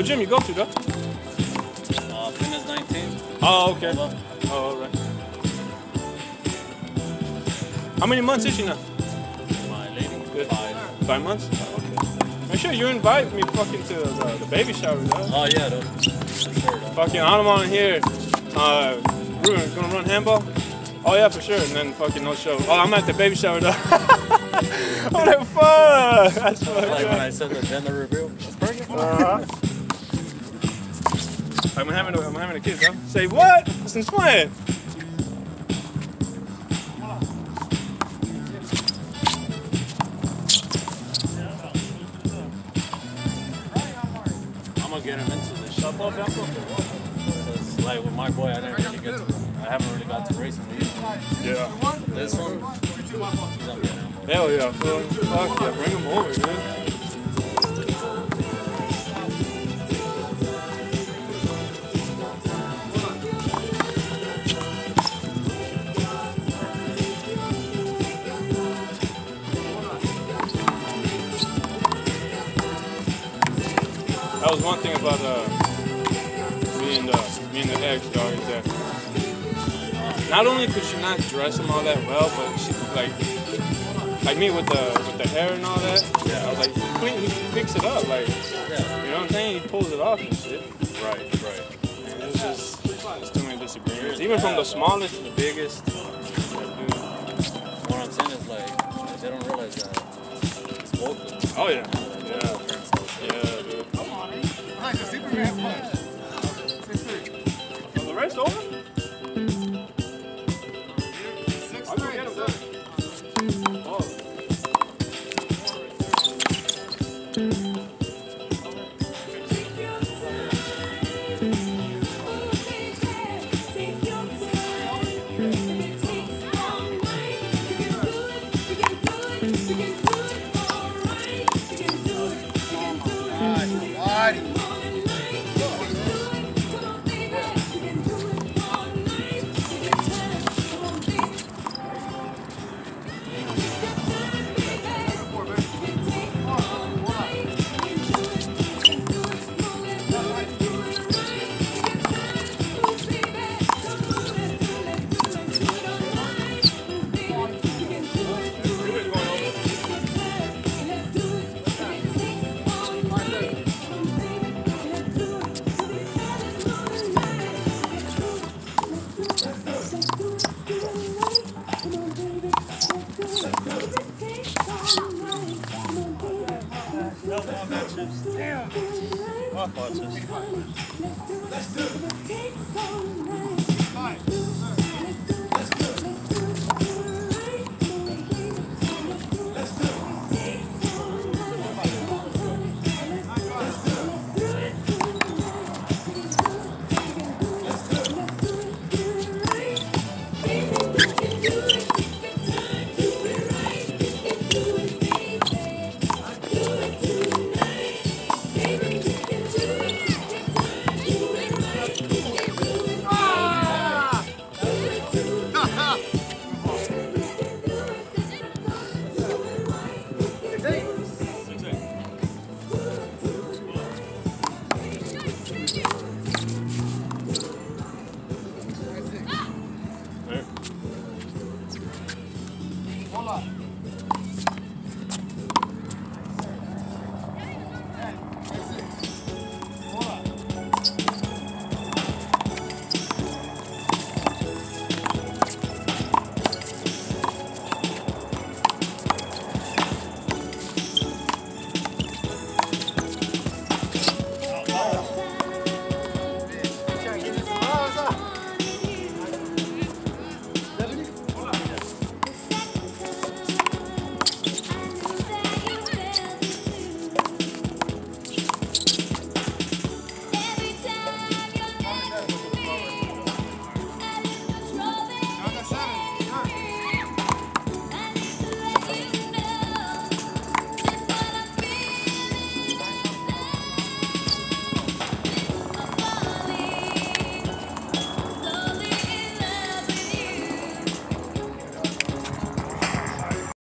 gym you go to, though? Fitness 19. Oh, okay. Oh, all right. How many months is she now? My lady? Good. 5. 5 months? Oh, okay. Make sure you invite me fucking to the baby shower, though. Oh, yeah, though. For sure, though. Fucking, I'm on here. We're gonna run handball. Oh yeah, for sure. And then fucking no show. Oh, I'm at the baby shower though. I'm like, fuck. That's like when I said the gender reveal. She's pregnant. I'm having a kid, though. Say what? Since when? I'm gonna get him into this shop because, like, with my boy, I haven't really got to racing with you. Yeah. This one, he's gonna get him. Hell yeah, fuck yeah, bring him over, man. That was one thing about me and the ex, dog, is that not only could she not dress him all that well, but she like me with the hair and all that. Yeah, I was like, he picks it up, like, yeah, you know what I'm saying? He pulls it off and shit. Right. And it's just too many disagreements, even from the smallest to the biggest. What I'm saying is, like, they don't realize that it's both of them. Oh yeah, yeah, dude. Oh, the race over? I'll go get him done. Oh. Damn. My fault, sis.